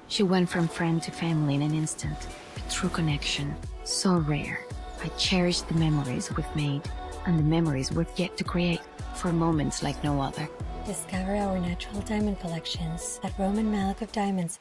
She went from friend to family in an instant. A true connection, so rare. I cherish the memories we've made, and the memories we've yet to create, for moments like no other. Discover our natural diamond collections at Roman Malakov Diamonds.